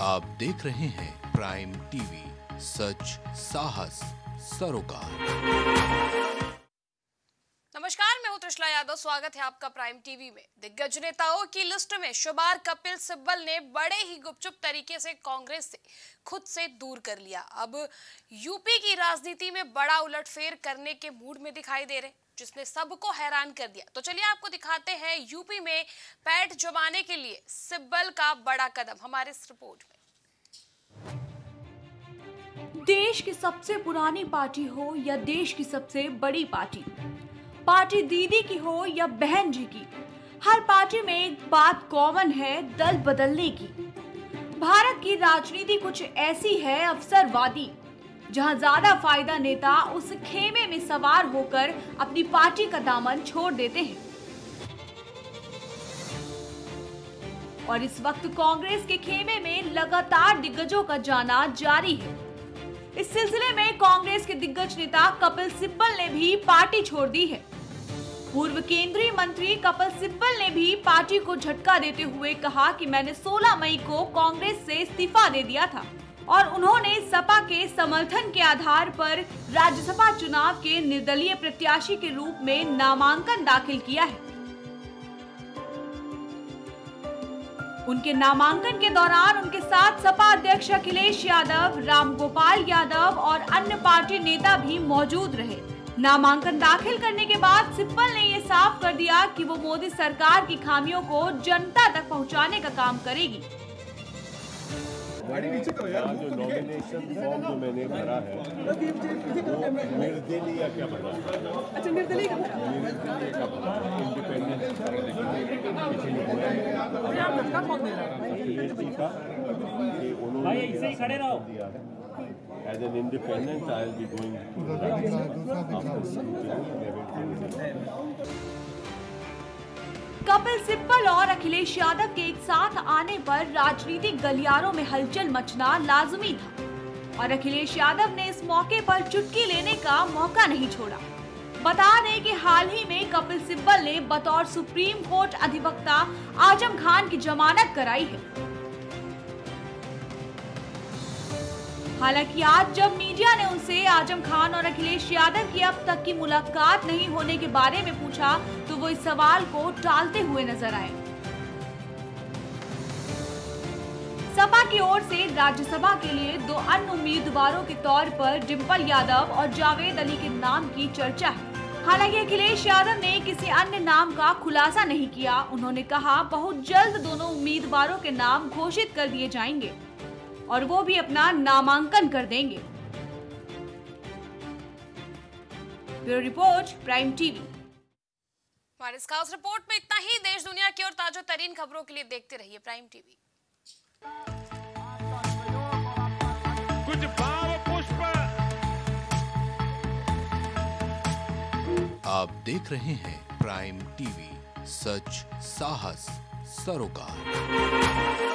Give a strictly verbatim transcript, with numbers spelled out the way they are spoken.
आप देख रहे हैं प्राइम टीवी, सच साहस सरोकार। नमस्कार, मैं हूं त्रिशला यादव। स्वागत है आपका प्राइम टीवी में। दिग्गज नेताओं की लिस्ट में शुमार कपिल सिब्बल ने बड़े ही गुपचुप तरीके से कांग्रेस से खुद से दूर कर लिया। अब यूपी की राजनीति में बड़ा उलटफेर करने के मूड में दिखाई दे रहे, जिसने सबको हैरान कर दिया। तो चलिए आपको दिखाते हैं यूपी में पैठ जमाने के लिए सिब्बल का बड़ा कदम हमारे इस रिपोर्ट में। देश की सबसे पुरानी पार्टी हो या देश की सबसे बड़ी पार्टी, पार्टी दीदी की हो या बहन जी की, हर पार्टी में एक बात कॉमन है, दल बदलने की। भारत की राजनीति कुछ ऐसी है अवसरवादी, जहां ज्यादा फायदा नेता उस खेमे में सवार होकर अपनी पार्टी का दामन छोड़ देते हैं। और इस वक्त कांग्रेस के खेमे में लगातार दिग्गजों का जाना जारी है। इस सिलसिले में कांग्रेस के दिग्गज नेता कपिल सिब्बल ने भी पार्टी छोड़ दी है। पूर्व केंद्रीय मंत्री कपिल सिब्बल ने भी पार्टी को झटका देते हुए कहा कि मैंने सोलह मई को कांग्रेस से इस्तीफा दे दिया था और उन्होंने सपा के समर्थन के आधार पर राज्यसभा चुनाव के निर्दलीय प्रत्याशी के रूप में नामांकन दाखिल किया है। उनके नामांकन के दौरान उनके साथ सपा अध्यक्ष अखिलेश यादव, रामगोपाल यादव और अन्य पार्टी नेता भी मौजूद रहे। नामांकन दाखिल करने के बाद सिब्बल ने ये साफ कर दिया कि वो मोदी सरकार की खामियों को जनता तक पहुंचाने का काम करेगी। जो नॉमिनेशन फॉर्म जो मैंने भरा है वो निर्दलीय क्या भरा? अच्छा, निर्दलीय का भरा, निर्दलीय का भरा, इंडिपेंडेंट अखिलेश जी का, उन्होंने ऐसे ही खड़े रहो। As an independent I will be going Kapil Sibbal और अखिलेश यादव के एक साथ आने पर राजनीतिक गलियारों में हलचल मचना लाजमी था और अखिलेश यादव ने इस मौके पर चुटकी लेने का मौका नहीं छोड़ा। बता दें कि हाल ही में कपिल सिब्बल ने बतौर सुप्रीम कोर्ट अधिवक्ता आजम खान की जमानत कराई है। हालांकि आज जब मीडिया ने उनसे आजम खान और अखिलेश यादव की अब तक की मुलाकात नहीं होने के बारे में पूछा तो वो इस सवाल को टालते हुए नजर आए। सपा की ओर से राज्यसभा के लिए दो अन्य उम्मीदवारों के तौर पर डिंपल यादव और जावेद अली के नाम की चर्चा है। हालांकि अखिलेश यादव ने किसी अन्य नाम का खुलासा नहीं किया। उन्होंने कहा बहुत जल्द दोनों उम्मीदवारों के नाम घोषित कर दिए जाएंगे और वो भी अपना नामांकन कर देंगे। Bureau report, prime TV. हमारे इस खास रिपोर्ट में इतना ही। देश दुनिया की और ताजा तरीन खबरों के लिए देखते रहिए प्राइम टीवी। कुछ भाव पुष्प। आप देख रहे हैं प्राइम टीवी, सच साहस सरोकार।